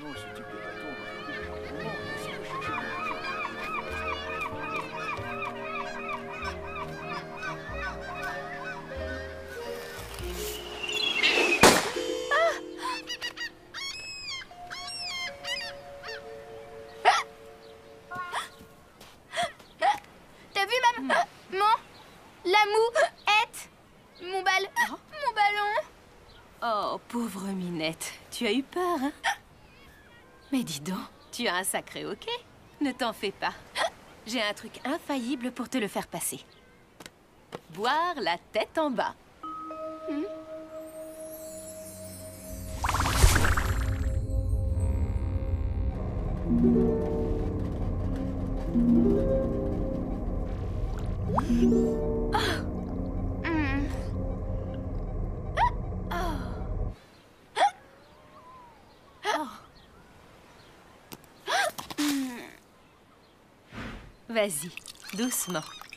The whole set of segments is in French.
Non, ce type de bateau, on doit faire beaucoup de changements. Essaye de chercher quelque chose. T'as vu maman? La mouette. Mon ballon. Oh, pauvre Minette, tu as eu peur, hein? Mais dis donc, tu as un sacré hoquet. Ne t'en fais pas. J'ai un truc infaillible pour te le faire passer. Boire la tête en bas. Vas-y, doucement.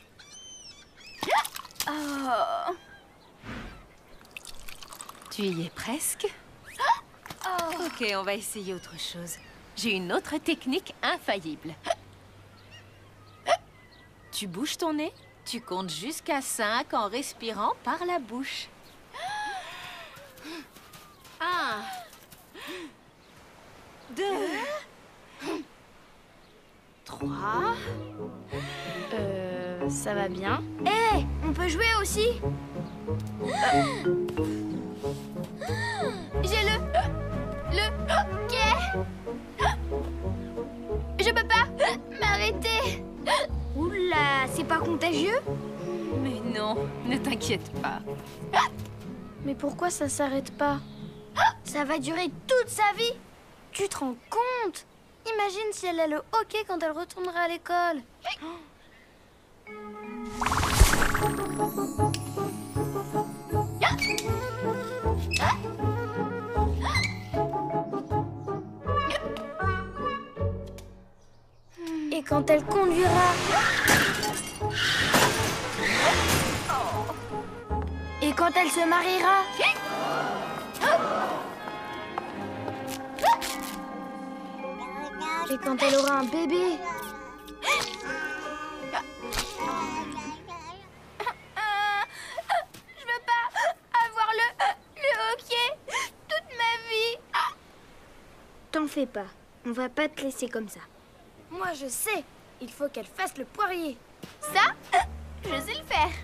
Tu y es presque. Ok, on va essayer autre chose. J'ai une autre technique infaillible. Tu bouges ton nez, tu comptes jusqu'à 5 en respirant par la bouche. 1, 2, 3. Ça va bien. Hé, on peut jouer aussi. J'ai le quai. Je peux pas m'arrêter. Oula, c'est pas contagieux? Mais non, ne t'inquiète pas. Mais pourquoi ça s'arrête pas? Ça va durer toute sa vie. Tu te rends compte? Imagine si elle a le hockey quand elle retournera à l'école. Et quand elle conduira. Et quand elle se mariera. Et quand elle aura un bébé. Je veux pas avoir le hockey toute ma vie. T'en fais pas, on va pas te laisser comme ça. Moi je sais, il faut qu'elle fasse le poirier. Ça, je sais le faire.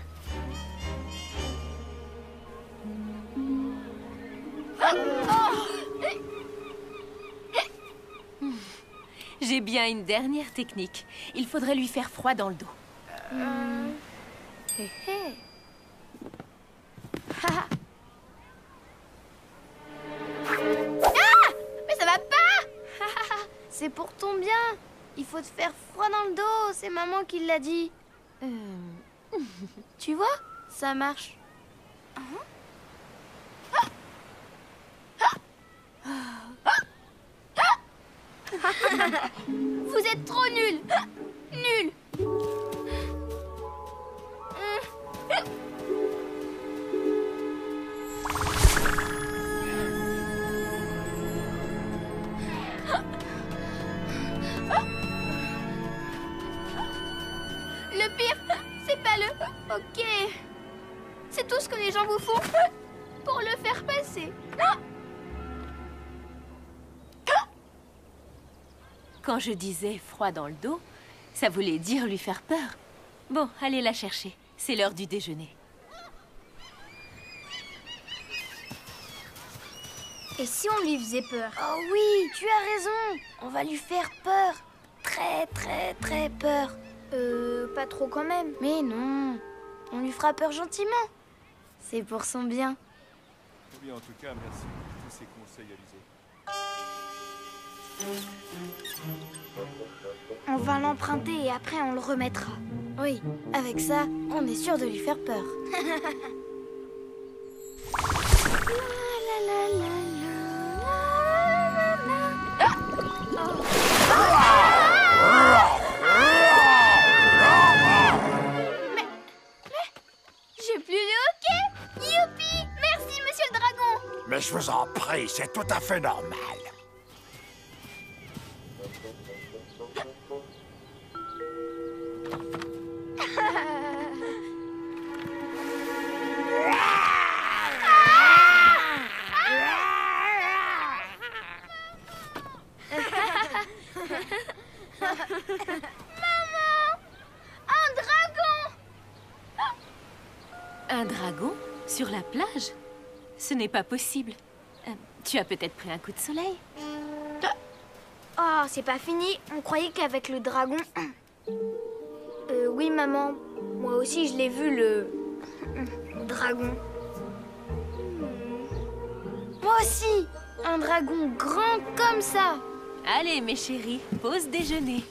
J'ai bien une dernière technique. Il faudrait lui faire froid dans le dos. Hé hé. Ah! Mais ça va pas! C'est pour ton bien. Il faut te faire froid dans le dos. C'est maman qui l'a dit. Tu vois? Ça marche. Vous êtes trop nuls. Nuls. Le pire, c'est pas le hockey. C'est tout ce que les gens vous font pour le faire passer. Quand je disais froid dans le dos, ça voulait dire lui faire peur. Bon, allez la chercher. C'est l'heure du déjeuner. Et si on lui faisait peur? Oh oui, tu as raison. On va lui faire peur. Très, très, très peur. Pas trop quand même. Mais non, on lui fera peur gentiment. C'est pour son bien. Eh bien, en tout cas, merci pour tous ces conseils, Alizé. On va l'emprunter et après on le remettra. Oui, avec ça, on est sûr de lui faire peur. Mais j'ai plus de hockey. Youpi! Merci, monsieur le dragon. Mais je vous en prie, c'est tout à fait normal. Maman! Un dragon! Un dragon? Sur la plage? Ce n'est pas possible. Tu as peut-être pris un coup de soleil? Oh, c'est pas fini. On croyait qu'avec le dragon... oui, maman. Moi aussi, je l'ai vu, le... dragon. Moi aussi! Un dragon grand comme ça! Allez, mes chéris, pause déjeuner.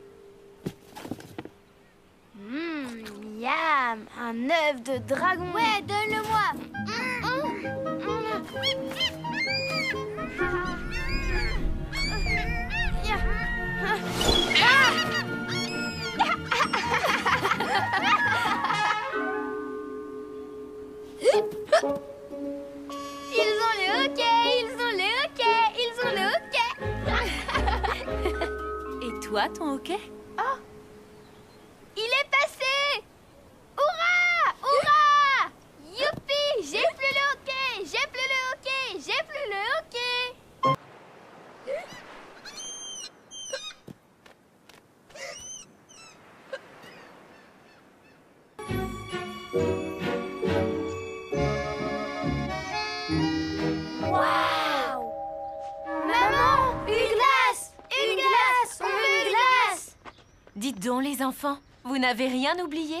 Miam! Un œuf de dragon! Ouais, donne-le-moi! Ils ont le hockey! Ils ont le hockey! Ils ont le hockey! Et toi, ton hockey? Oh! Il est passé! Hurrah! Hurrah! Youpi! J'ai plus le hockey! J'ai plus le hockey! J'ai plus le hockey! Waouh! Maman! Une glace! Une glace! On veut une glace! Dites donc, les enfants, vous n'avez rien oublié?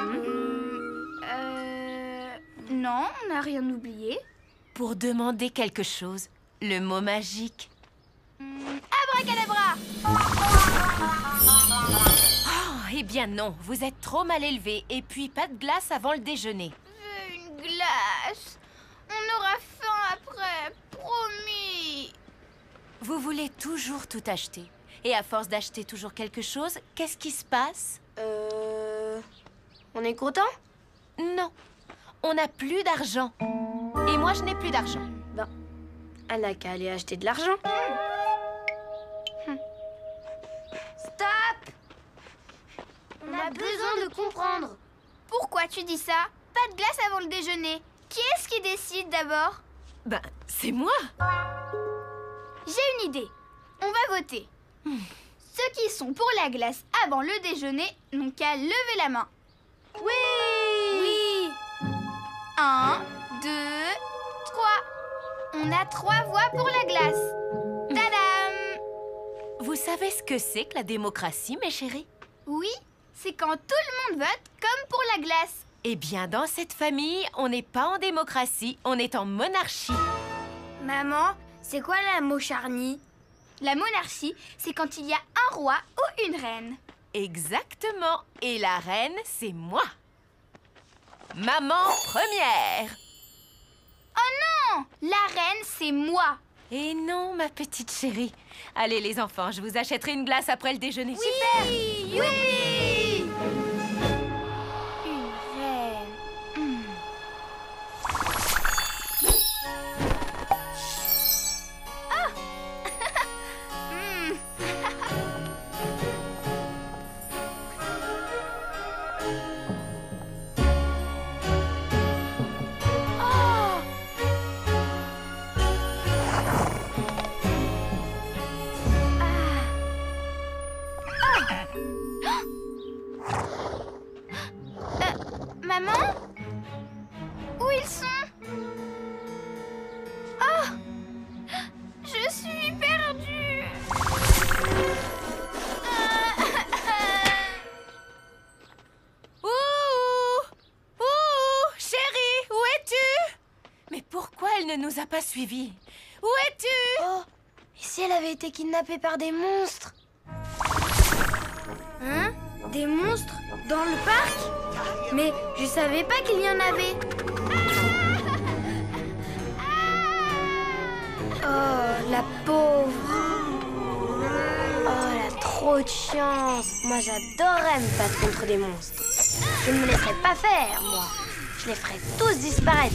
Non, on n'a rien oublié. Pour demander quelque chose, le mot magique. Abracadabra! Oh, eh bien non, vous êtes trop mal élevés. Et puis, pas de glace avant le déjeuner. Une glace. On aura faim après, promis. Vous voulez toujours tout acheter. Et à force d'acheter toujours quelque chose, qu'est-ce qui se passe? On est content? Non, on n'a plus d'argent. Et moi, je n'ai plus d'argent. Ben, elle n'a qu'à aller acheter de l'argent. Stop! On a besoin de comprendre. Pourquoi tu dis ça? Pas de glace avant le déjeuner. Qui est-ce qui décide d'abord? Ben, c'est moi. J'ai une idée. On va voter. Ceux qui sont pour la glace avant le déjeuner n'ont qu'à lever la main. Oui! Oui! 1, 2, 3. On a 3 voix pour la glace. Tadam! Vous savez ce que c'est que la démocratie, mes chéris? Oui, c'est quand tout le monde vote comme pour la glace. Eh bien, dans cette famille, on n'est pas en démocratie, on est en monarchie. Maman, c'est quoi la mocharnie? La monarchie, c'est quand il y a un roi ou une reine. Exactement. Et la reine, c'est moi. Maman première. Oh non! La reine, c'est moi. Et non, ma petite chérie. Allez, les enfants, je vous achèterai une glace après le déjeuner. Super! Youpi! Une reine. Ah! Oh! Maman? Où ils sont? Oh! Je suis perdue! Ouh! Ouh! Chérie, où es-tu? Mais pourquoi elle ne nous a pas suivis? Où es-tu? Oh! Et si elle avait été kidnappée par des monstres? Hein? Des monstres? Dans le parc? Mais je savais pas qu'il y en avait. Oh, la pauvre. Oh, elle a trop de chance. Moi, j'adorerais me battre contre des monstres. Je ne me laisserai pas faire, moi. Je les ferai tous disparaître.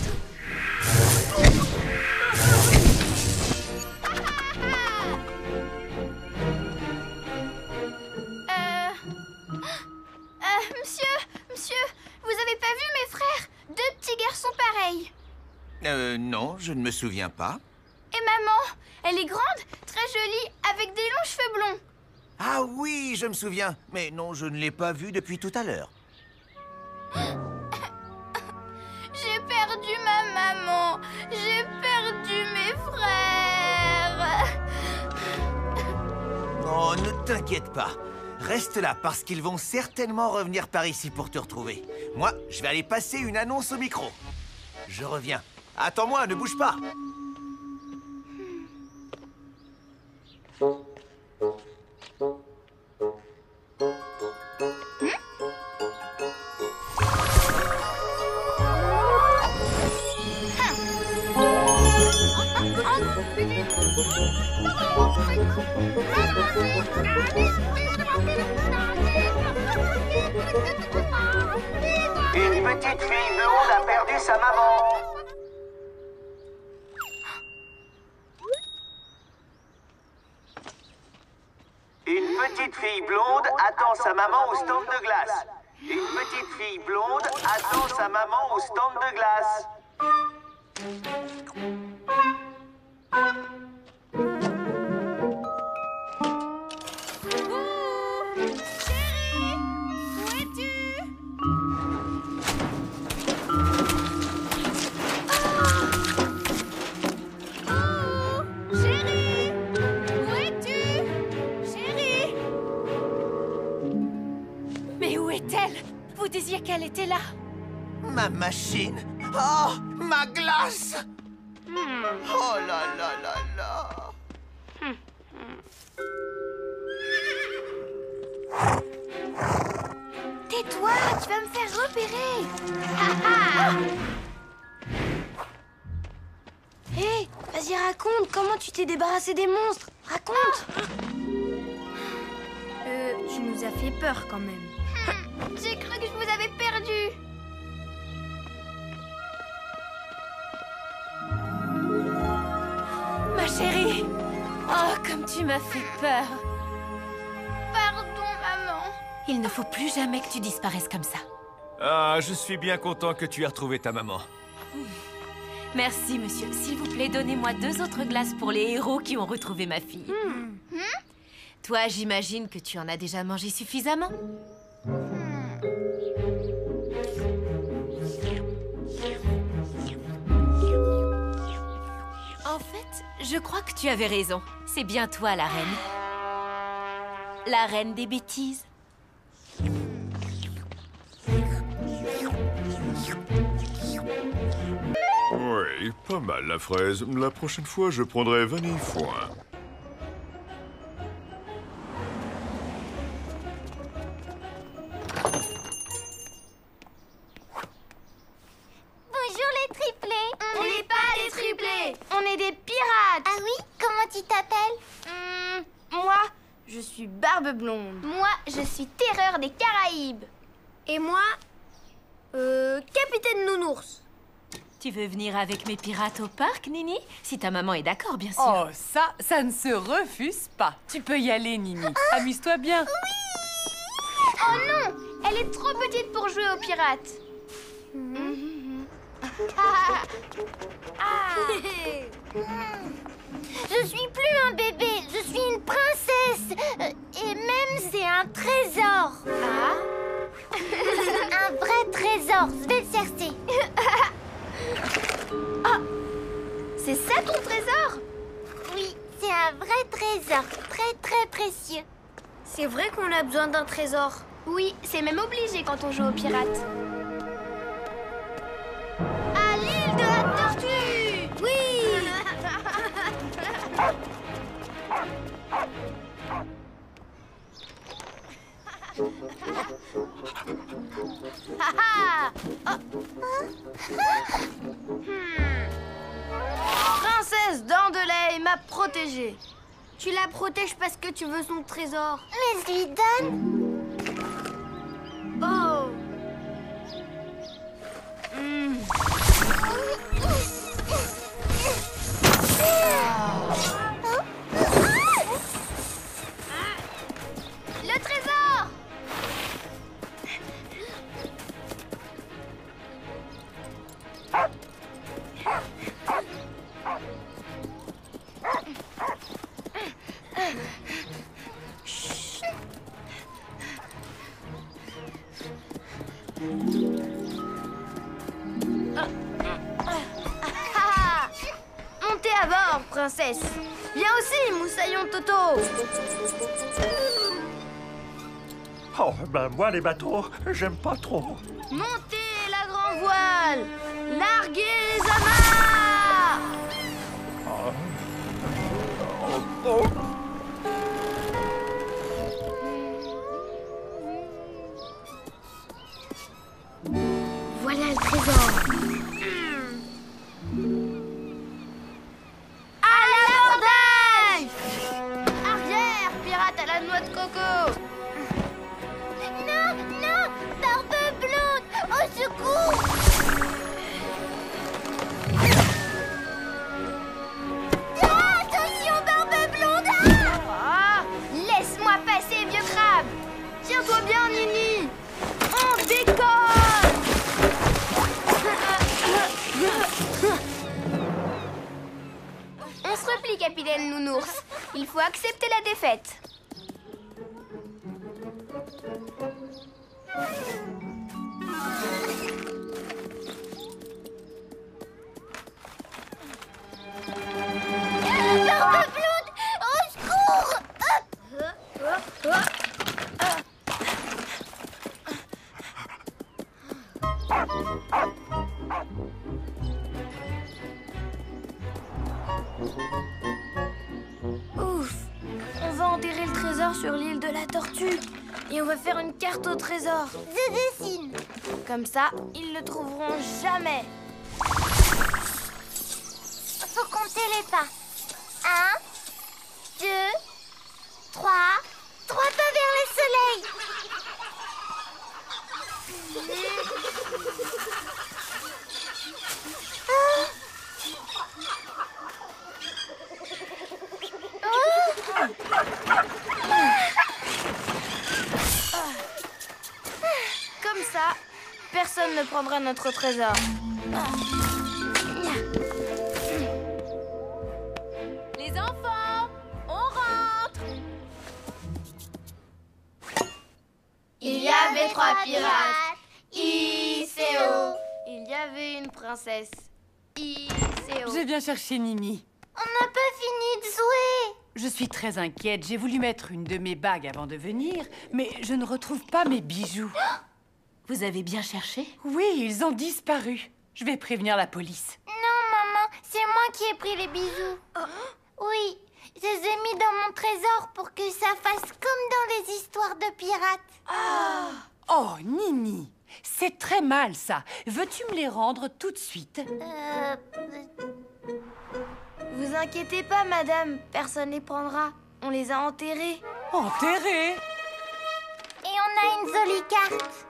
Monsieur, vous avez pas vu mes frères? 2 petits garçons pareils. Non, je ne me souviens pas. Et maman, elle est grande, très jolie, avec des longs cheveux blonds. Ah oui, je me souviens. Mais non, je ne l'ai pas vu depuis tout à l'heure. J'ai perdu ma maman. J'ai perdu mes frères. Oh, ne t'inquiète pas. Reste là, parce qu'ils vont certainement revenir par ici pour te retrouver. Moi, je vais aller passer une annonce au micro. Je reviens. Attends-moi, ne bouge pas. Une petite fille blonde a perdu sa maman. Une petite fille blonde attend sa maman au stand de glace. Une petite fille blonde attend sa maman au stand de glace. Chérie, où es-tu? Oh, chérie, où es-tu? Chérie. Mais où est-elle? Vous disiez qu'elle était là. Ma machine. Oh, ma glace. Oh là là là là. Tais-toi, tu vas me faire repérer. Hé, vas-y, raconte, comment tu t'es débarrassé des monstres? Raconte. Tu nous as fait peur quand même. J'ai cru que je vous avais perdu. Ma chérie. Oh, comme tu m'as fait peur. Pardon, maman. Il ne faut plus jamais que tu disparaisses comme ça. Ah, je suis bien content que tu aies retrouvé ta maman. Merci, monsieur. S'il vous plaît, donnez-moi 2 autres glaces pour les héros qui ont retrouvé ma fille. Toi, j'imagine que tu en as déjà mangé suffisamment. En fait, je crois que tu avais raison. C'est bien toi, la reine. La reine des bêtises. Oui, pas mal la fraise. La prochaine fois, je prendrai vanille foin. Bonjour les triplés. On n'est pas des triplés. On est des pirates. Ah oui? Comment tu t'appelles? Moi, je suis Barbe Blonde. Moi, je suis Terreur des Caraïbes. Et moi, Capitaine Nounours. Tu veux venir avec mes pirates au parc, Nini? Si ta maman est d'accord, bien sûr. Oh, ça ne se refuse pas. Tu peux y aller, Nini. Amuse-toi bien. Oh non, elle est trop petite pour jouer aux pirates. Je suis plus un bébé, je suis une princesse. Et même c'est un trésor. Un vrai trésor, je vais le chercher. C'est ça ton trésor? Oui, c'est un vrai trésor, très très précieux. C'est vrai qu'on a besoin d'un trésor. Oui, c'est même obligé quand on joue aux pirates. À l'île de la tortue! Oui! Princesse Dandelay m'a protégée. Tu la protèges parce que tu veux son trésor. Mais je lui donne. Oh. Le trésor! princesse. Viens aussi, moussaillon Toto. Oh, ben moi, les bateaux, j'aime pas trop. Montez la grand voile. Larguez les amarres. Voilà le trésor. À l'abordage! Arrière, pirate à la noix de coco. Non, non, Barbe Blonde, au secours! Ah, attention, Barbe Blonde! Ah, laisse-moi passer, vieux crabe. Tiens-toi bien, Nini. On décolle. On se replie, capitaine Nounours. Il faut accepter la défaite. Barbe Blonde, au secours! Ouf. On va enterrer le trésor sur l'île de la Tortue. Et on va faire une carte au trésor. Je dessine. Comme ça, ils le trouveront jamais. Faut compter les pas. 1, 2, 3. 3 pas vers le soleil. Comme ça, personne ne prendra notre trésor. Les enfants, on rentre. Il y avait 3 pirates. ICO. Il y avait une princesse. ICO. Je viens chercher Nini. On n'a pas fini de jouer. Je suis très inquiète. J'ai voulu mettre une de mes bagues avant de venir, mais je ne retrouve pas mes bijoux. Vous avez bien cherché? Oui, ils ont disparu. Je vais prévenir la police. Non, maman, c'est moi qui ai pris les bijoux. Oui, je les ai mis dans mon trésor pour que ça fasse comme dans les histoires de pirates. Oh, Nini, c'est très mal, ça. Veux-tu me les rendre tout de suite? Vous inquiétez pas, madame. Personne les prendra. On les a enterrés. Enterrés? Et on a une jolie carte.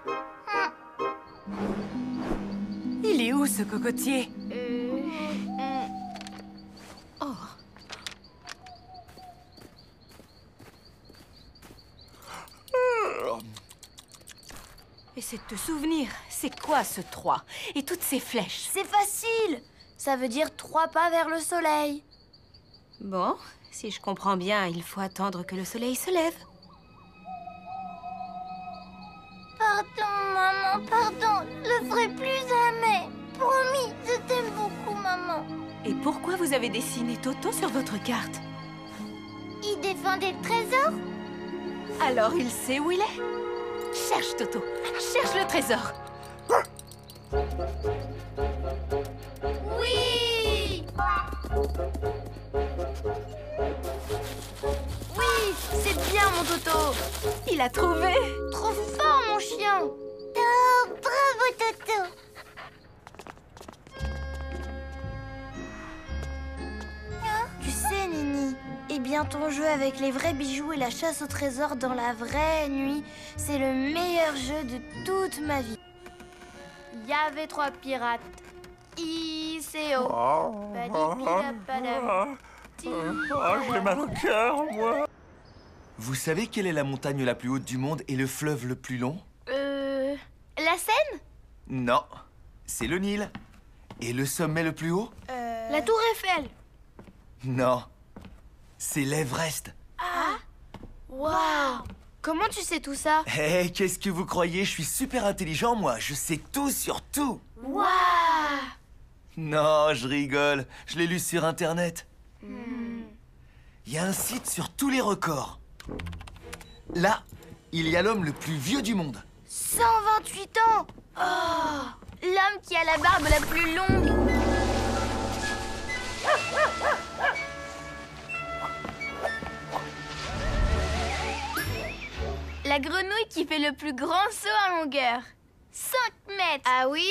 Il est où, ce cocotier? Oh, essaie de te souvenir. C'est quoi ce 3? Et toutes ces flèches? C'est facile. Ça veut dire 3 pas vers le soleil. Bon, si je comprends bien, il faut attendre que le soleil se lève. Pardon, maman, pardon. Je le ferai plus jamais. Promis, je t'aime beaucoup, maman. Et pourquoi vous avez dessiné Toto sur votre carte? Il défendait le trésor? Alors il sait où il est? Cherche, Toto. Cherche le trésor. Oui! Oui, c'est bien, mon Toto. Il a trouvé. Trop fort, mon chien. Oh, bravo, Toto. Tu sais, Nini, eh bien ton jeu avec les vrais bijoux et la chasse au trésor dans la vraie nuit, c'est le meilleur jeu de toute ma vie. Il y avait 3 pirates. ICO. Padipida-padam. J'ai mal au cœur, moi. Vous savez quelle est la montagne la plus haute du monde et le fleuve le plus long? La Seine? Non, c'est le Nil. Et le sommet le plus haut? La Tour Eiffel. Non, c'est l'Everest. Waouh! Comment tu sais tout ça? Hé, qu'est-ce que vous croyez? Je suis super intelligent, moi. Je sais tout sur tout. Waouh! Non, je rigole. Je l'ai lu sur Internet. Il y a un site sur tous les records. Là, il y a l'homme le plus vieux du monde. 128 ans. Oh, l'homme qui a la barbe la plus longue. La grenouille qui fait le plus grand saut en longueur. 5 mètres. Ah oui?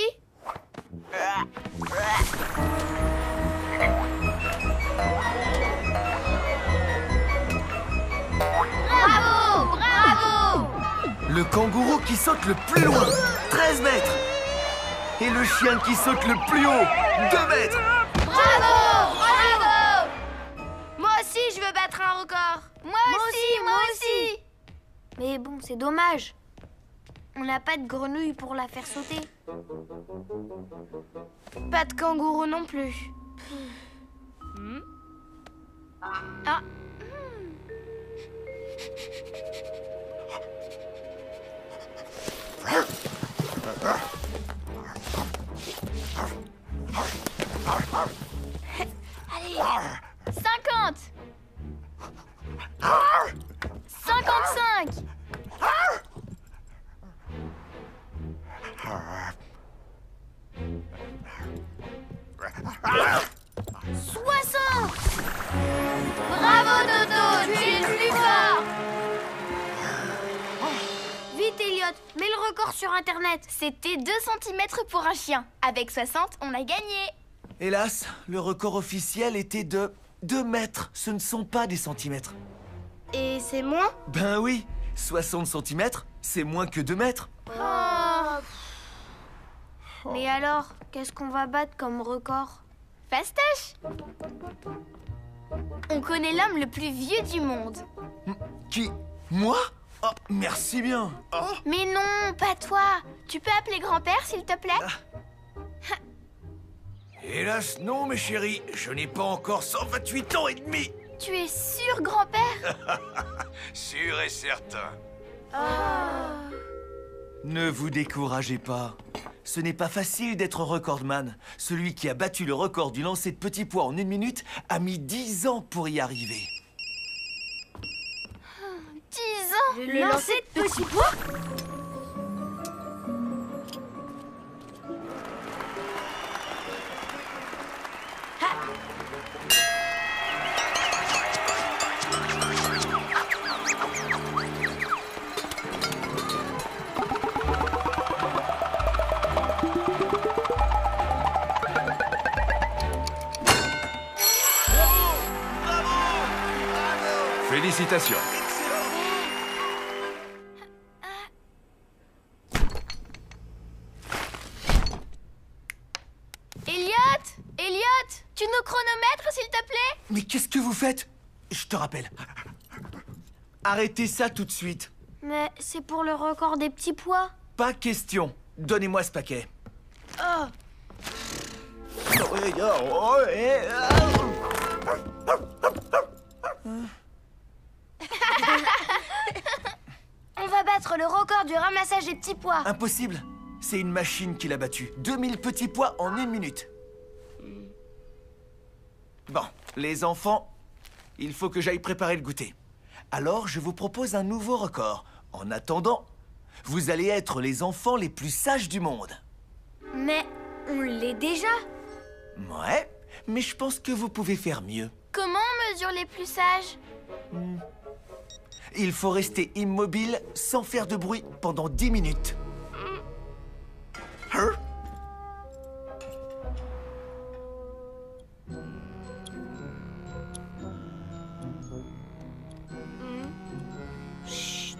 Bravo! Bravo! Le kangourou qui saute le plus loin, 13 mètres. Et le chien qui saute le plus haut, 2 mètres. Bravo! Bravo! Moi aussi, je veux battre un record. Moi aussi. Mais bon, c'est dommage. On n'a pas de grenouille pour la faire sauter. Pas de kangourou non plus. Ah. Allez, 50. 55. 60. Bravo Toto, tu es le plus fort. Vite Elliot, mets le record sur internet. C'était 2 cm pour un chien. Avec 60, on a gagné. Hélas, le record officiel était de 2 mètres. Ce ne sont pas des centimètres. Et c'est moins? Ben oui, 60 centimètres, c'est moins que 2 mètres. Mais alors, qu'est-ce qu'on va battre comme record? Fastoche! On connaît l'homme le plus vieux du monde. Qui? Moi? Oh, merci bien. Oh. Mais non, pas toi. Tu peux appeler grand-père, s'il te plaît? Hélas, non, mes chéris. Je n'ai pas encore 128 ans et demi. Tu es sûr, grand-père? Sûr et certain. Ne vous découragez pas. Ce n'est pas facile d'être recordman. Celui qui a battu le record du lancer de petits pois en 1 minute a mis 10 ans pour y arriver. 10 ans? Le lancer de petits pois? Félicitations. Elliot, tu nous chronomètres, s'il te plaît? Mais qu'est-ce que vous faites? Je te rappelle. Arrêtez ça tout de suite. Mais c'est pour le record des petits pois. Pas question. Donnez-moi ce paquet. Oh. On va battre le record du ramassage des petits pois. Impossible. C'est une machine qui l'a battu. 2000 petits pois en 1 minute. Bon, les enfants, il faut que j'aille préparer le goûter. Alors, je vous propose un nouveau record. En attendant, vous allez être les enfants les plus sages du monde. Mais on l'est déjà. Ouais, mais je pense que vous pouvez faire mieux. Comment on mesure les plus sages? Il faut rester immobile sans faire de bruit pendant 10 minutes. Hein? Chut.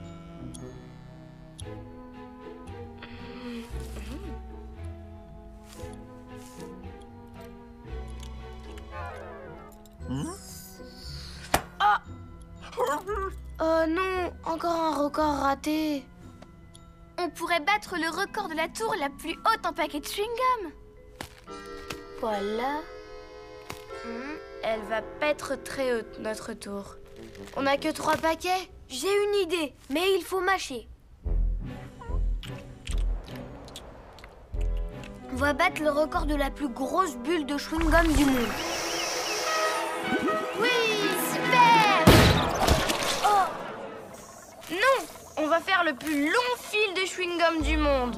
Oh non, encore un record raté. On pourrait battre le record de la tour la plus haute en paquet de chewing-gum. Voilà. Elle va pas être très haute, notre tour. On n'a que 3 paquets. J'ai une idée, mais il faut mâcher. On va battre le record de la plus grosse bulle de chewing-gum du monde. le plus long fil de chewing-gum du monde.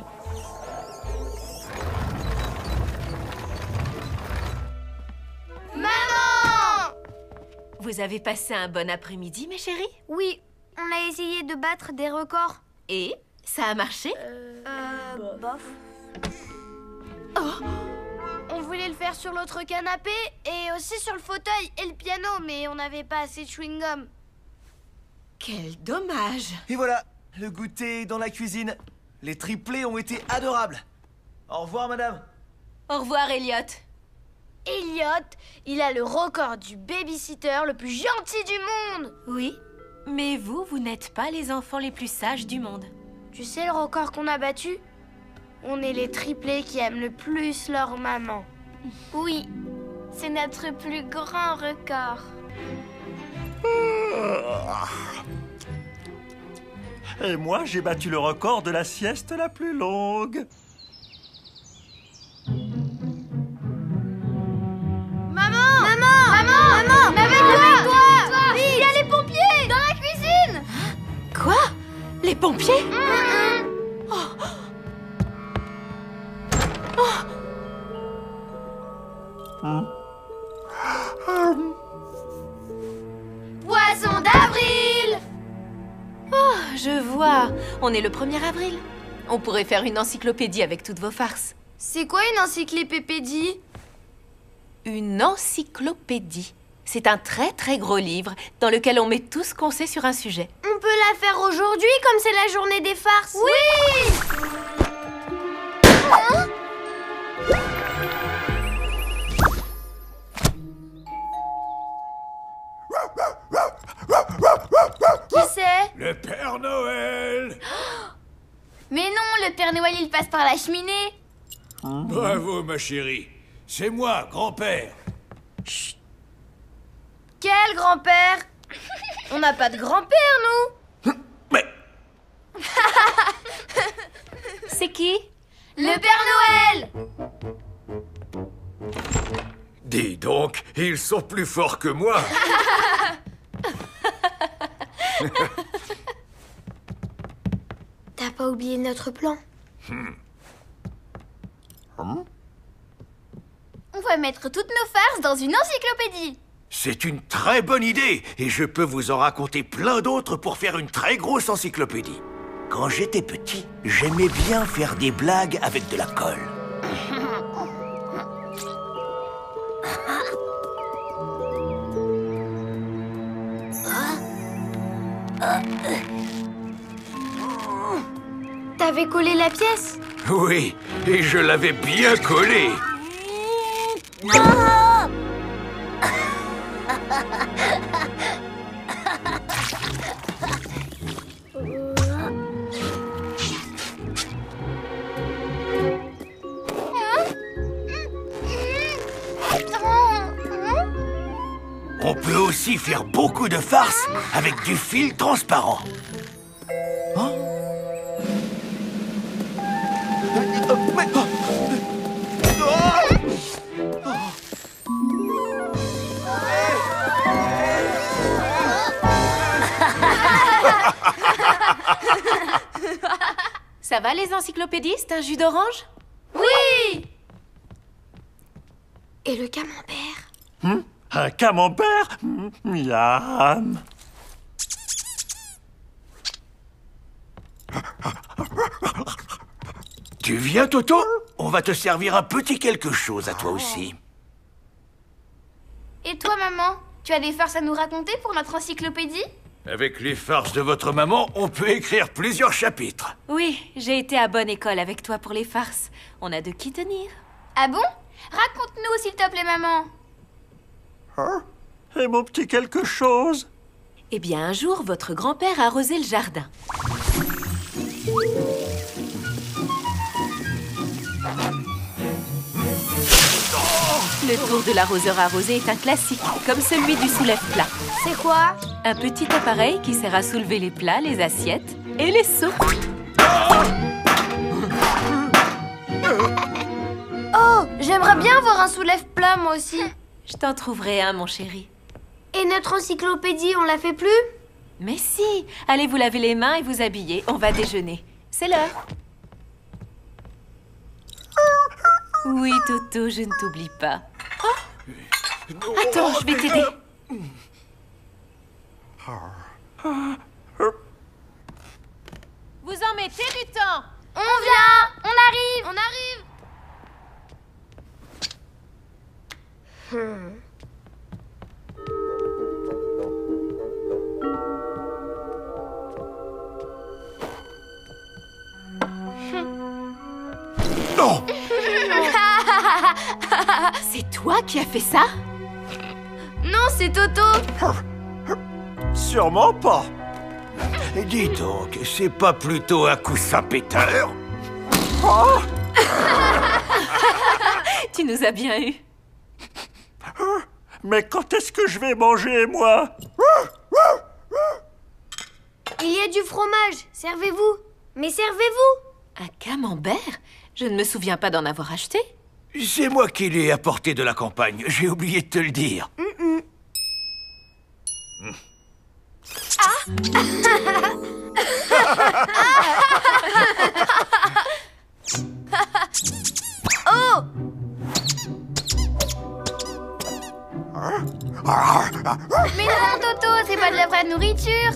Maman! Vous avez passé un bon après-midi, mes chéris? Oui, on a essayé de battre des records. Et ça a marché? Bof. Oh! On voulait le faire sur l'autre canapé et aussi sur le fauteuil et le piano, mais on n'avait pas assez de chewing-gum. Quel dommage! Et voilà, le goûter dans la cuisine. Les triplés ont été adorables. Au revoir, madame. Au revoir, Elliot. Elliot, il a le record du babysitter le plus gentil du monde. Oui, mais vous n'êtes pas les enfants les plus sages du monde. Tu sais le record qu'on a battu? On est les triplés qui aiment le plus leur maman. Oui, c'est notre plus grand record. Et moi, j'ai battu le record de la sieste la plus longue. Maman! Avec toi! Vite! Il y a les pompiers! Dans la cuisine! Quoi? Les pompiers? Poisson d'avril! Oh, je vois. On est le 1er avril. On pourrait faire une encyclopédie avec toutes vos farces. C'est quoi une encyclopédie? Une encyclopédie. C'est un très très gros livre dans lequel on met tout ce qu'on sait sur un sujet. On peut la faire aujourd'hui comme c'est la journée des farces. Oui! Hein? Qui c'est? Le Père Noël! Mais non, le Père Noël, il passe par la cheminée. Bravo, ma chérie. C'est moi, grand-père. Quel grand-père? On n'a pas de grand-père, nous. Mais C'est qui? Le Père Noël. dis donc, ils sont plus forts que moi. T'as pas oublié notre plan? On va mettre toutes nos farces dans une encyclopédie. C'est une très bonne idée, et je peux vous en raconter plein d'autres pour faire une très grosse encyclopédie. Quand j'étais petit, j'aimais bien faire des blagues avec de la colle. T'avais collé la pièce? Oui, et je l'avais bien collé. On peut aussi faire beaucoup de farces avec du fil transparent. Hein? Ça va les encyclopédistes, un jus d'orange? Oui! Et le camembert? Un camembert? Miam. Tu viens, Toto? On va te servir un petit quelque chose à toi aussi. Et toi, maman? Tu as des farces à nous raconter pour notre encyclopédie? Avec les farces de votre maman, on peut écrire plusieurs chapitres. Oui, j'ai été à bonne école avec toi pour les farces. On a de qui tenir. Ah bon? Raconte-nous, s'il te plaît, maman. Hein? Et mon petit quelque chose? Eh bien, un jour, votre grand-père a arrosé le jardin. Le tour de l'arroseur arrosé est un classique, comme celui du soulève-plat. C'est quoi? Un petit appareil qui sert à soulever les plats, les assiettes et les seaux. Oh, j'aimerais bien avoir un soulève-plat, moi aussi. Je t'en trouverai un, mon chéri. Et notre encyclopédie, on la fait plus? Mais si, allez vous laver les mains et vous habiller. On va déjeuner. C'est l'heure. Oui, Toto, je ne t'oublie pas. Oh, attends, je vais t'aider. Vous en mettez du temps. On vient! On arrive! On arrive! Non! C'est toi qui as fait ça? Non, c'est Toto! Sûrement pas. Dis donc, c'est pas plutôt un coussin péteur? Tu nous as bien eu. Mais quand est-ce que je vais manger, moi? Il y a du fromage, servez-vous! Mais servez-vous! Un camembert? Je ne me souviens pas d'en avoir acheté. C'est moi qui l'ai apporté de la campagne, j'ai oublié de te le dire. Oh! Mais non, Toto, c'est pas de la vraie nourriture!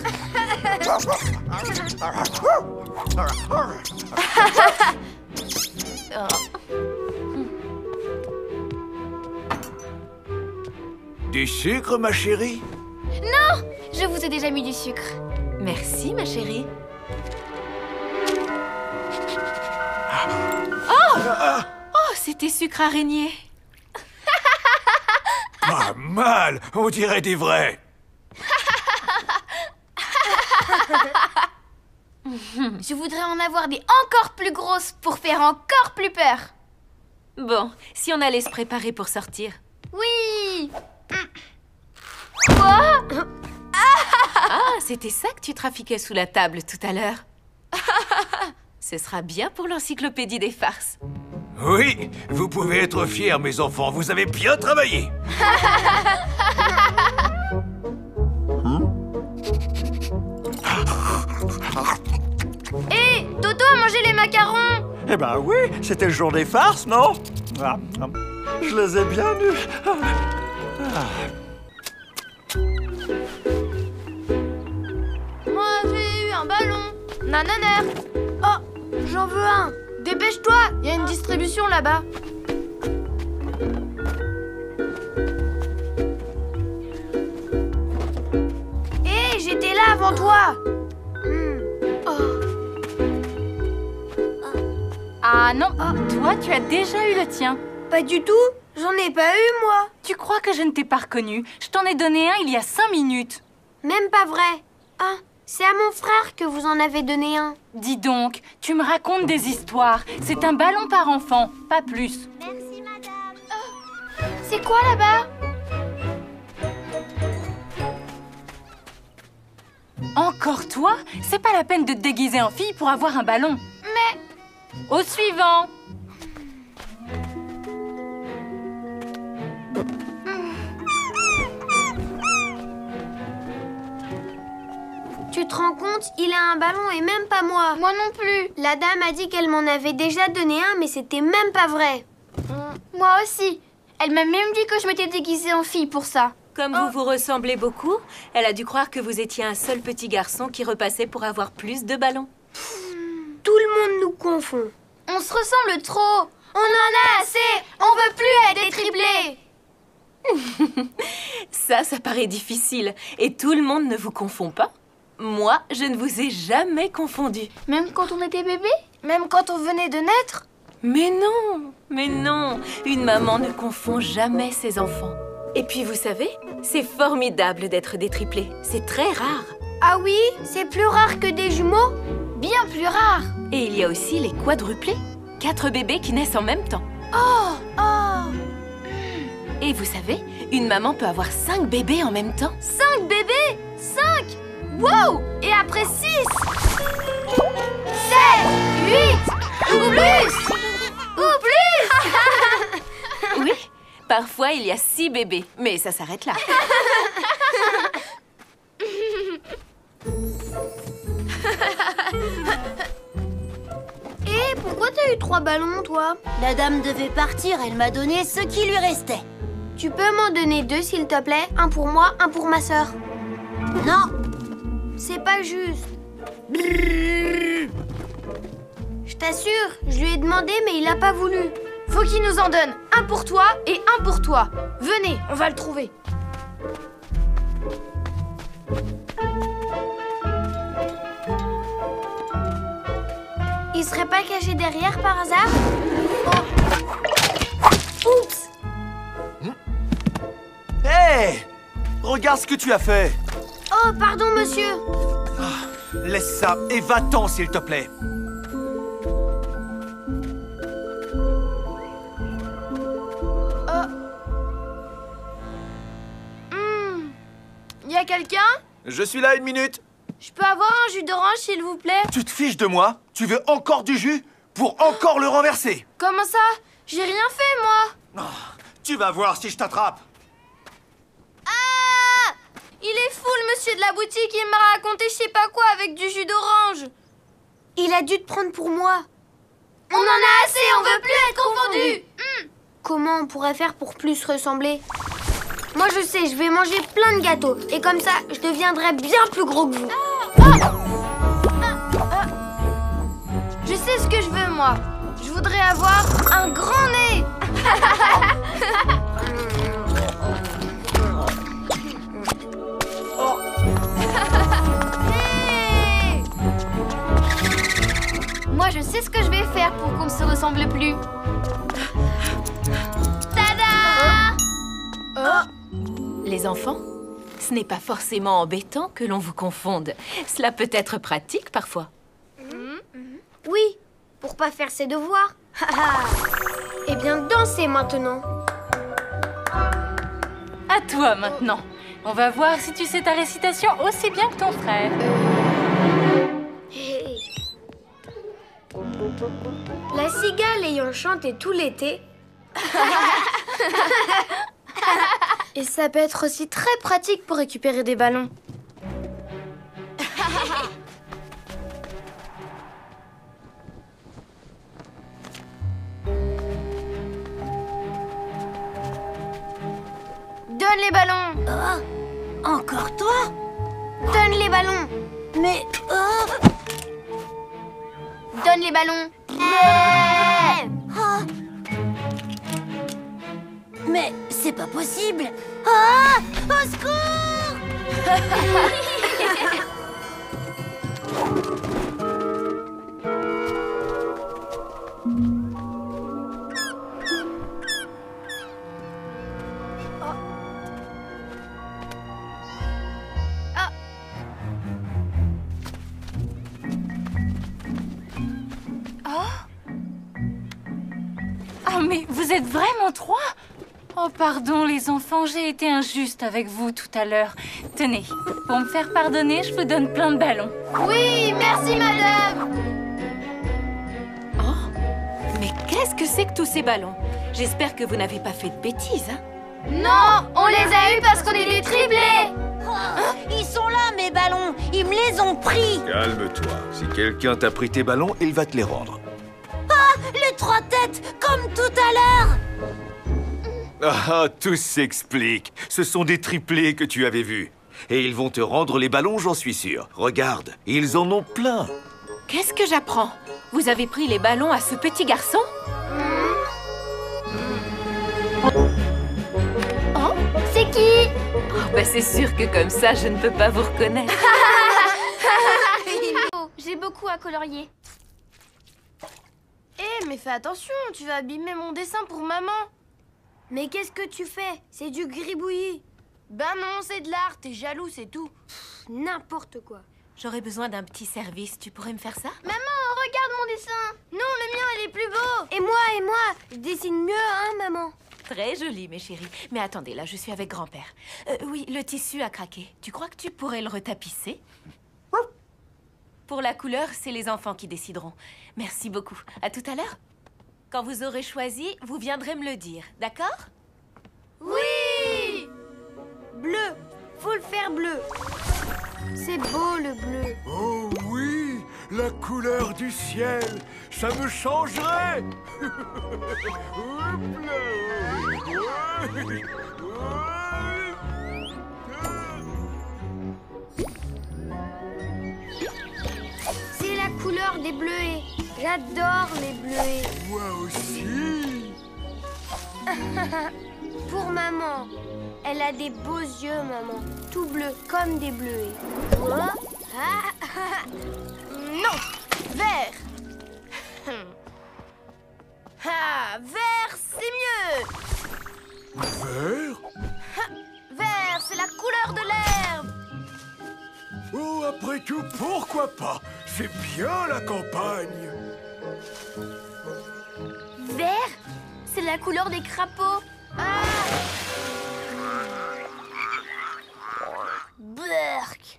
Du sucre, ma chérie? Non! Je vous ai déjà mis du sucre. Merci, ma chérie. Oh! Oh, c'était sucre araignée. Pas mal, on dirait des vrais. Je voudrais en avoir des encore plus grosses pour faire encore plus peur. Bon, si on allait se préparer pour sortir. Oui! Quoi? Ah, c'était ça que tu trafiquais sous la table tout à l'heure. Ce sera bien pour l'encyclopédie des farces. Oui, vous pouvez être fiers, mes enfants, vous avez bien travaillé. Hé, Toto a mangé les macarons! Eh ben oui, c'était le jour des farces, non? Je les ai bien eus. Moi, j'ai eu un ballon. Nananère. Oh, j'en veux un. Dépêche-toi, il y a une distribution là-bas. Hé, j'étais là avant toi. Ah non, toi, tu as déjà eu le tien. Pas du tout, j'en ai pas eu, moi. Tu crois que je ne t'ai pas reconnu? Je t'en ai donné un il y a 5 minutes. Même pas vrai. Ah, c'est à mon frère que vous en avez donné un. Dis donc, tu me racontes des histoires. C'est un ballon par enfant, pas plus. Merci, madame. C'est quoi là-bas? Encore toi? C'est pas la peine de te déguiser en fille pour avoir un ballon. Mais... Au suivant. Tu te rends compte, il a un ballon et même pas moi. Moi non plus. La dame a dit qu'elle m'en avait déjà donné un, mais c'était même pas vrai. Moi aussi. Elle m'a même dit que je m'étais déguisée en fille pour ça. Comme vous vous ressemblez beaucoup, elle a dû croire que vous étiez un seul petit garçon qui repassait pour avoir plus de ballons. Tout le monde nous confond. On se ressemble trop. On en a assez. On veut plus être des triplés. Ça paraît difficile. Et tout le monde ne vous confond pas? Moi, je ne vous ai jamais confondu. Même quand on était bébé? Même quand on venait de naître? Mais non. Une maman ne confond jamais ses enfants. Et puis vous savez, c'est formidable d'être des triplés. C'est très rare. Ah oui? C'est plus rare que des jumeaux? Bien plus rare. Et il y a aussi les quadruplés. 4 bébés qui naissent en même temps. Oh! Et vous savez, une maman peut avoir 5 bébés en même temps. 5 bébés? 5? Wow! Et après 6? 7, 8 ou plus? Ou plus? Oui, parfois il y a 6 bébés, mais ça s'arrête là. t'as eu 3 ballons, toi? La dame devait partir, elle m'a donné ce qui lui restait. Tu peux m'en donner 2, s'il te plaît? Un pour moi, un pour ma sœur. Non. C'est pas juste. Je t'assure, je lui ai demandé, mais il a pas voulu. Faut qu'il nous en donne. Un pour toi et un pour toi. Venez, on va le trouver. Il serait pas caché derrière par hasard? Oh. Oups! Hé! Regarde ce que tu as fait! Oh, pardon, monsieur! Laisse ça et va-t'en, s'il te plaît! Y a quelqu'un? Je suis là 1 minute! Je peux avoir un jus d'orange, s'il vous plaît? Tu te fiches de moi? Tu veux encore du jus? Pour encore le renverser? Comment ça? J'ai rien fait, moi! Tu vas voir si je t'attrape! Ah! Il est fou, le monsieur de la boutique, il m'a raconté je sais pas quoi avec du jus d'orange. Il a dû te prendre pour moi. On en a assez, on veut plus être confondus. Comment on pourrait faire pour plus ressembler? Moi, je sais, je vais manger plein de gâteaux. Et comme ça, je deviendrai bien plus gros que vous. Je sais ce que je veux, moi. Je voudrais avoir un grand nez. Hey! Moi, je sais ce que je vais faire pour qu'on ne se ressemble plus. Tada! Les enfants, ce n'est pas forcément embêtant que l'on vous confonde. Cela peut être pratique parfois. Oui, pour pas faire ses devoirs. Eh bien, dansez maintenant. À toi maintenant. On va voir si tu sais ta récitation aussi bien que ton frère. Hey. La cigale ayant chanté tout l'été. Et ça peut être aussi très pratique pour récupérer des ballons. Donne les ballons. Encore toi? Donne les ballons. Mais... Donne les ballons. Mais c'est pas possible. Ah! Au secours! Oh, mais vous êtes vraiment 3? Oh, pardon, les enfants, j'ai été injuste avec vous tout à l'heure. Tenez, pour me faire pardonner, je vous donne plein de ballons. Oui, merci, madame. Oh, mais qu'est-ce que c'est que tous ces ballons? J'espère que vous n'avez pas fait de bêtises, hein? Non, on les a eus parce qu'on est des triplés. Ils sont là, mes ballons. Ils me les ont pris. Calme-toi. Si quelqu'un t'a pris tes ballons, il va te les rendre. Les 3 têtes, comme tout à l'heure. Ah, tout s'explique. Ce sont des triplés que tu avais vus. Et ils vont te rendre les ballons, j'en suis sûr. Regarde, ils en ont plein. Qu'est-ce que j'apprends? Vous avez pris les ballons à ce petit garçon? Oh, c'est qui? Oh, bah c'est sûr que comme ça, je ne peux pas vous reconnaître. J'ai beaucoup à colorier. Eh, mais fais attention, tu vas abîmer mon dessin pour maman. Mais qu'est-ce que tu fais? C'est du gribouillis. Ben non, c'est de l'art, t'es jaloux, c'est tout. N'importe quoi. J'aurais besoin d'un petit service. Tu pourrais me faire ça? Maman, regarde mon dessin. Non, le mien, il est plus beau. Et moi, je dessine mieux, hein, maman? Très joli, mes chéris. Mais attendez, là, je suis avec grand-père. Oui, le tissu a craqué. Tu crois que tu pourrais le retapisser? Pour la couleur, c'est les enfants qui décideront. Merci beaucoup. À tout à l'heure. Quand vous aurez choisi, vous viendrez me le dire, d'accord? Oui! Bleu. Faut le faire bleu. C'est beau, le bleu. Oh oui, la couleur du ciel, ça me changerait. C'est la couleur des bleuets. J'adore les bleuets. Moi aussi. Pour maman. Elle a des beaux yeux, maman. Tout bleu, comme des bleuets. Quoi? Non! Vert! Ah, vert, c'est mieux! Vert? Vert, c'est la couleur de l'herbe! Oh, après tout, pourquoi pas? C'est bien la campagne. Vert? C'est la couleur des crapauds. Burk.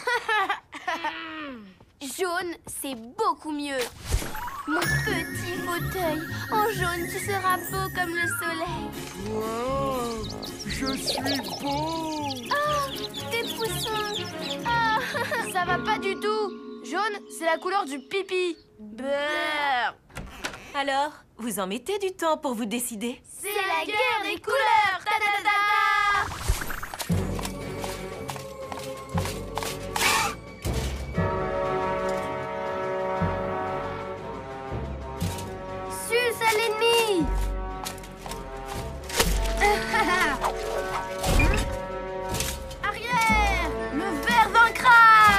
Jaune, c'est beaucoup mieux. Mon petit fauteuil, en jaune, tu seras beau comme le soleil. Wow, je suis beau. Oh, tes poussins. Ah. Ça va pas du tout! Jaune, c'est la couleur du pipi. Brrr. Alors, vous en mettez du temps pour vous décider? C'est la guerre des couleurs! Ta ta ta ta! Suce à l'ennemi. Arrière! Le vert vaincra!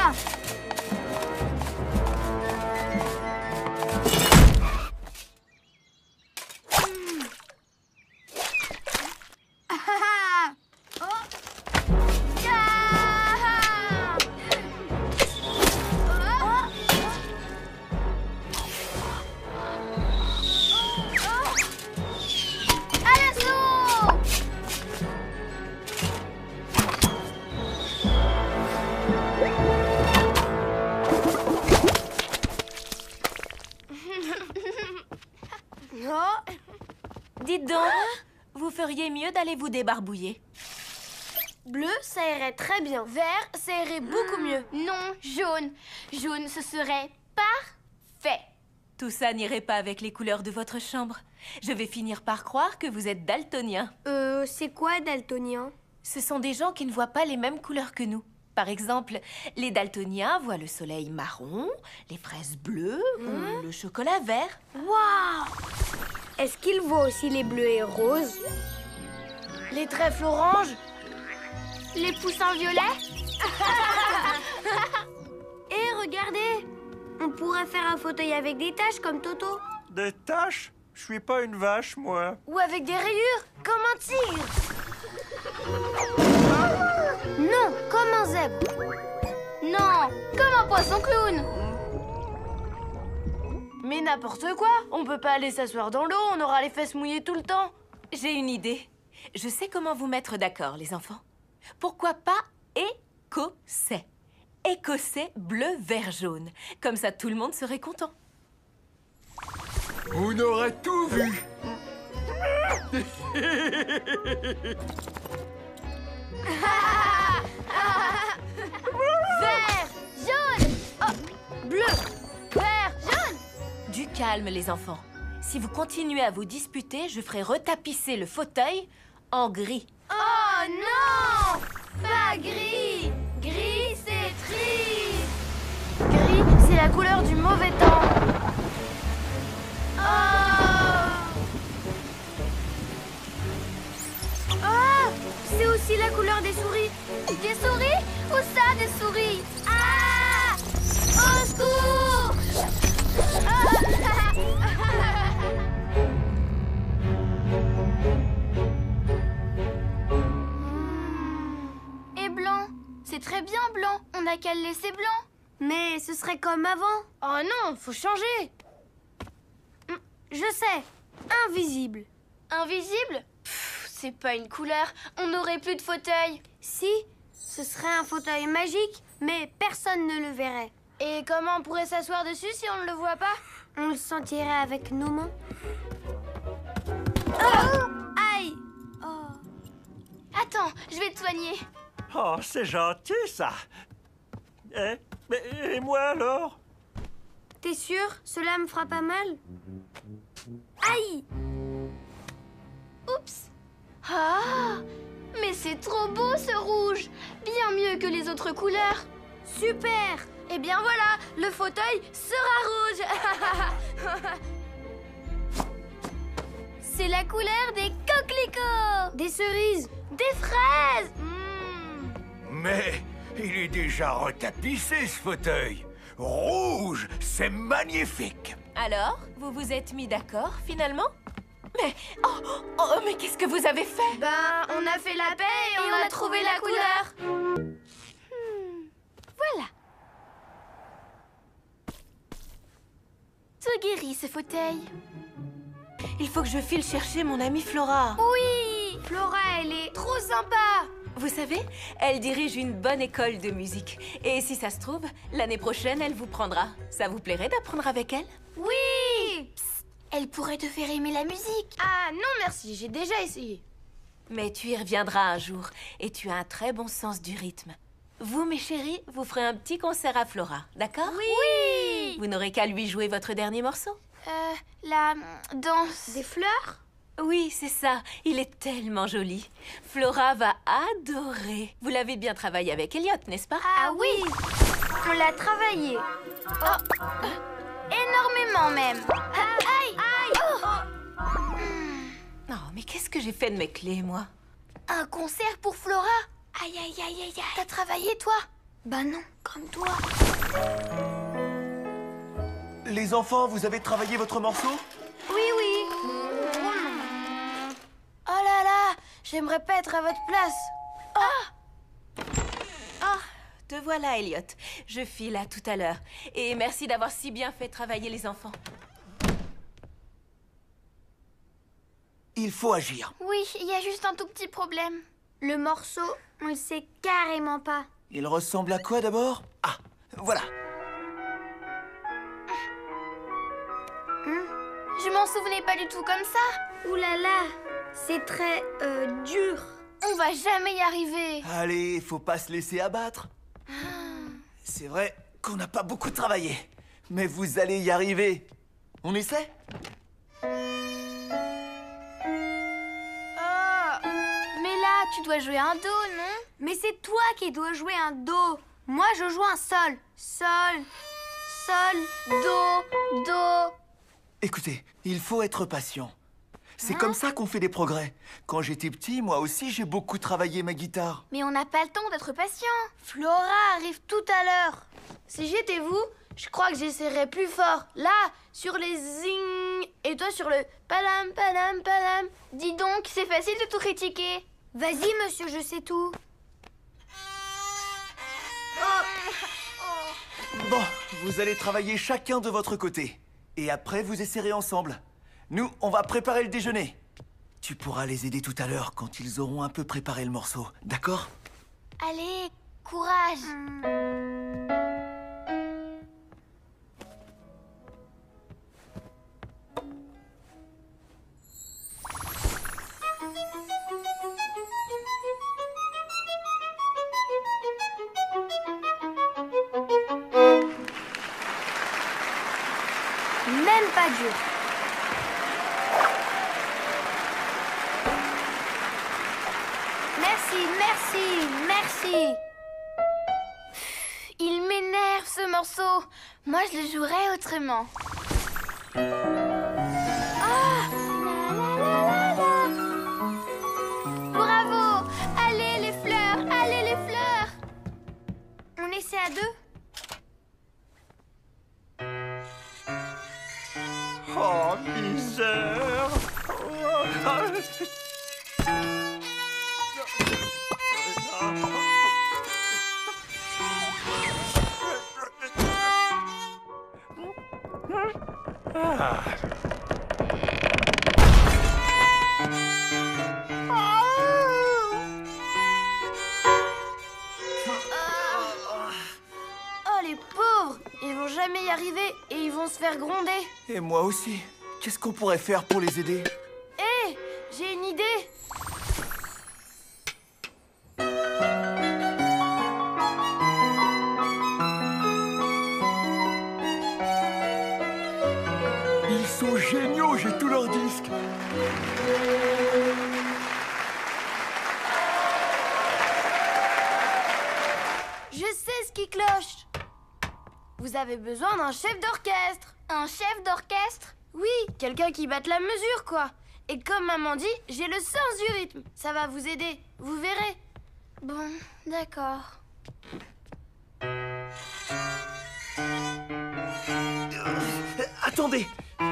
Dites donc, vous feriez mieux d'aller vous débarbouiller. Bleu, ça irait très bien. Vert, ça irait beaucoup mieux. Non, jaune. Jaune, ce serait parfait. Tout ça n'irait pas avec les couleurs de votre chambre. Je vais finir par croire que vous êtes daltonien. C'est quoi daltonien? Ce sont des gens qui ne voient pas les mêmes couleurs que nous. Par exemple, les daltoniens voient le soleil marron, les fraises bleues ou le chocolat vert. Waouh! Est-ce qu'ils voient aussi les bleuets roses? Les trèfles oranges? Les poussins violets? Et regardez! On pourrait faire un fauteuil avec des taches comme Toto. Des taches? Je suis pas une vache, moi. Ou avec des rayures, comme un tigre. Non, comme un zèbre. Non, comme un poisson clown. Mais n'importe quoi. On peut pas aller s'asseoir dans l'eau, on aura les fesses mouillées tout le temps. J'ai une idée. Je sais comment vous mettre d'accord, les enfants. Pourquoi pas écossais? Écossais bleu, vert, jaune. Comme ça, tout le monde serait content. On aurait tout vu. Vert, jaune, oh, bleu, vert, jaune. Du calme, les enfants. Si vous continuez à vous disputer, je ferai retapisser le fauteuil en gris. Oh non! Pas gris! Gris, c'est triste! Gris, c'est la couleur du mauvais temps. Oh, c'est aussi la couleur des souris. Des souris? Où ça, des souris? Ah! Au secours! Et blanc? C'est très bien blanc. On n'a qu'à le laisser blanc. Mais ce serait comme avant. Oh non, faut changer. Je sais. Invisible. Invisible? C'est pas une couleur. On n'aurait plus de fauteuil. Si, ce serait un fauteuil magique, mais personne ne le verrait. Et comment on pourrait s'asseoir dessus si on ne le voit pas? On le sentirait avec nos mains. Oh! Aïe! Oh. Attends, je vais te soigner. Oh, c'est gentil, ça. Et moi, alors? T'es sûr? Cela me fera pas mal? Aïe! Oups! Ah! Mais c'est trop beau ce rouge! Bien mieux que les autres couleurs! Super! Eh bien voilà, le fauteuil sera rouge! C'est la couleur des coquelicots! Des cerises! Des fraises! Mais il est déjà retapissé, ce fauteuil. Rouge, c'est magnifique. Alors, vous vous êtes mis d'accord, finalement? Mais... mais qu'est-ce que vous avez fait? Ben, on a fait la paix et on a trouvé la couleur! Voilà. Tout guérit, ce fauteuil. Il faut que je file chercher mon amie Flora. Oui! Flora, elle est trop sympa! Vous savez, elle dirige une bonne école de musique. Et si ça se trouve, l'année prochaine, elle vous prendra. Ça vous plairait d'apprendre avec elle? Oui! Psst, elle pourrait te faire aimer la musique. Ah non merci, j'ai déjà essayé. Mais tu y reviendras un jour. Et tu as un très bon sens du rythme. Vous, mes chéris, vous ferez un petit concert à Flora, d'accord? Oui! Vous n'aurez qu'à lui jouer votre dernier morceau. La danse. Des fleurs? Oui, c'est ça. Il est tellement joli. Flora va adorer. Vous l'avez bien travaillé avec Elliot, n'est-ce pas? Ah oui! On l'a travaillé. Oh. Énormément même. Aïe! Aïe! Oh, mais qu'est-ce que j'ai fait de mes clés, moi? Un concert pour Flora? Aïe, aïe, aïe, aïe, aïe. T'as travaillé, toi? Bah non, comme toi. Les enfants, vous avez travaillé votre morceau? Oui, oui. Oh là là, j'aimerais pas être à votre place. Ah, te voilà, Elliot. Je file à tout à l'heure. Et merci d'avoir si bien fait travailler les enfants. Il faut agir. Oui, il y a juste un tout petit problème. Le morceau, on le sait carrément pas. Il ressemble à quoi d'abord? Ah, voilà. Je m'en souvenais pas du tout comme ça. Ouh là là, c'est très dur. On va jamais y arriver. Allez, faut pas se laisser abattre. C'est vrai qu'on n'a pas beaucoup travaillé, mais vous allez y arriver. On essaie? Mais là, tu dois jouer un do, non? Mais c'est toi qui dois jouer un do. Moi, je joue un sol. Sol, sol, do, do. Écoutez, il faut être patient. C'est comme ça qu'on fait des progrès. Quand j'étais petit, moi aussi, j'ai beaucoup travaillé ma guitare. Mais on n'a pas le temps d'être patient. Flora arrive tout à l'heure. Si j'étais vous, je crois que j'essaierais plus fort. Là, sur les zing. Et toi sur le padam, padam, padam. Dis donc, c'est facile de tout critiquer. Vas-y, monsieur, je sais tout. Bon, vous allez travailler chacun de votre côté. Et après, vous essaierez ensemble. Nous, on va préparer le déjeuner. Tu pourras les aider tout à l'heure quand ils auront un peu préparé le morceau, d'accord? Allez, courage. Même pas dur. Merci, merci, merci. Il m'énerve ce morceau. Moi, je le jouerais autrement. Ah! La, la, la, la, la. Bravo! Allez les fleurs, allez les fleurs. On essaie à deux? Oh, misère. Oh, les pauvres! Ils vont jamais y arriver et ils vont se faire gronder. Et moi aussi. Qu'est-ce qu'on pourrait faire pour les aider? Hé, j'ai une idée. Ils sont géniaux, j'ai tous leurs disques. Je sais ce qui cloche. Vous avez besoin d'un chef d'orchestre. Un chef d'orchestre? Oui, quelqu'un qui batte la mesure, quoi. Et comme maman dit, j'ai le sens du rythme. Ça va vous aider, vous verrez. Bon, d'accord. Attendez.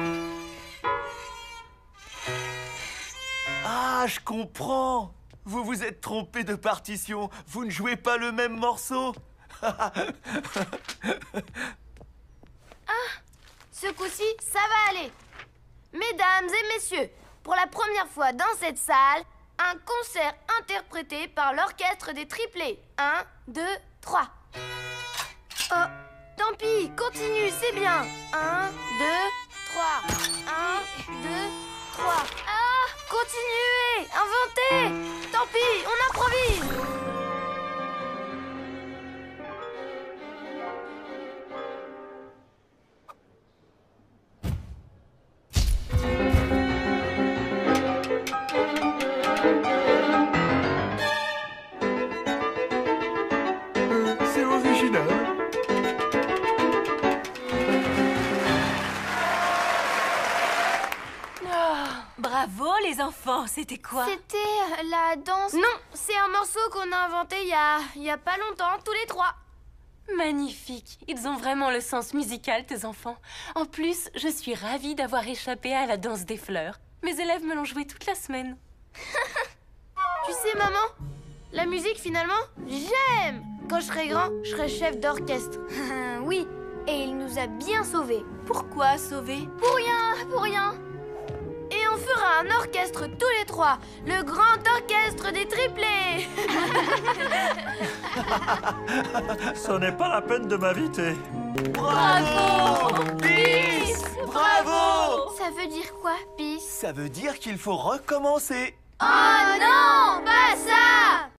Ah, je comprends. Vous vous êtes trompé de partition. Vous ne jouez pas le même morceau. Ce coup-ci, ça va aller. Mesdames et messieurs, pour la première fois dans cette salle, un concert interprété par l'orchestre des triplés. 1, 2, 3. Oh, tant pis, continue, c'est bien. 1, 2, 3. 1, 2, 3. Ah, continuez, inventez. Tant pis, on improvise. C'est original. Bravo les enfants, c'était quoi? C'était la danse... Non, c'est un morceau qu'on a inventé il y a pas longtemps, tous les trois. Magnifique. Ils ont vraiment le sens musical, tes enfants. En plus, je suis ravie d'avoir échappé à la danse des fleurs. Mes élèves me l'ont joué toute la semaine. Tu sais, maman, la musique, finalement, j'aime. Quand je serai grand, je serai chef d'orchestre. Oui, et il nous a bien sauvés. Pourquoi sauver? Pour rien, pour rien. Et on fera un orchestre tous les trois, le grand orchestre des triplés. Ce n'est pas la peine de m'inviter. Bravo! Bis! Bravo! Ça veut dire quoi, Bis? Ça veut dire qu'il faut recommencer. Oh non, pas ça!